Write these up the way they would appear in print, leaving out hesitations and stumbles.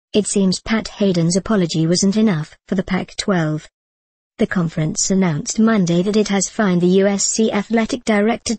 It seems Pat Hayden's apology wasn't enough for the Pac-12. The conference announced Monday that it has fined the USC athletic director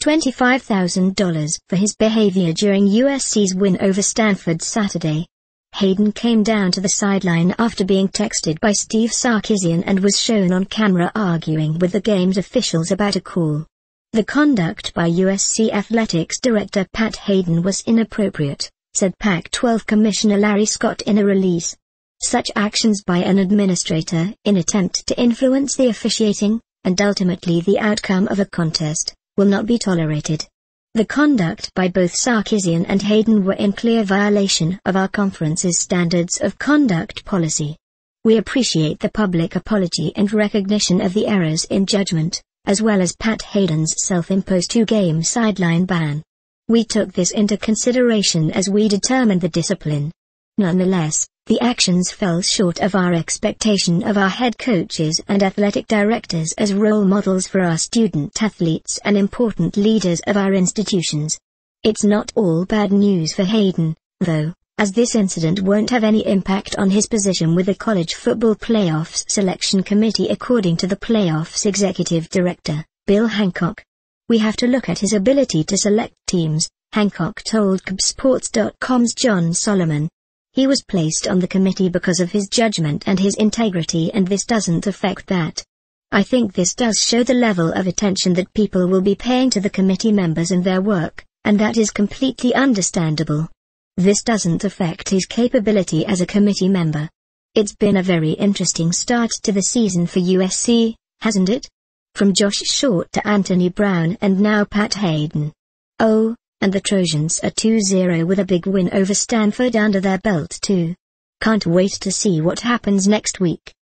$25,000 for his behavior during USC's win over Stanford Saturday. Hayden came down to the sideline after being texted by Steve Sarkisian and was shown on camera arguing with the game's officials about a call. The conduct by USC Athletics Director Pat Hayden was inappropriate, said Pac-12 Commissioner Larry Scott in a release. Such actions by an administrator in attempt to influence the officiating, and ultimately the outcome of a contest, will not be tolerated. The conduct by both Sarkisian and Hayden were in clear violation of our conference's standards of conduct policy. We appreciate the public apology and recognition of the errors in judgment, as well as Pat Hayden's self-imposed 2-game sideline ban. We took this into consideration as we determined the discipline. Nonetheless, the actions fell short of our expectation of our head coaches and athletic directors as role models for our student athletes and important leaders of our institutions. It's not all bad news for Hayden, though, as this incident won't have any impact on his position with the College Football Playoffs Selection Committee, according to the playoffs executive director, Bill Hancock. We have to look at his ability to select teams, Hancock told CBSSports.com's John Solomon. He was placed on the committee because of his judgment and his integrity, and this doesn't affect that. I think this does show the level of attention that people will be paying to the committee members and their work, and that is completely understandable. This doesn't affect his capability as a committee member. It's been a very interesting start to the season for USC, hasn't it? From Josh Short to Anthony Brown and now Pat Hayden. Oh, and the Trojans are 2-0 with a big win over Stanford under their belt too. Can't wait to see what happens next week.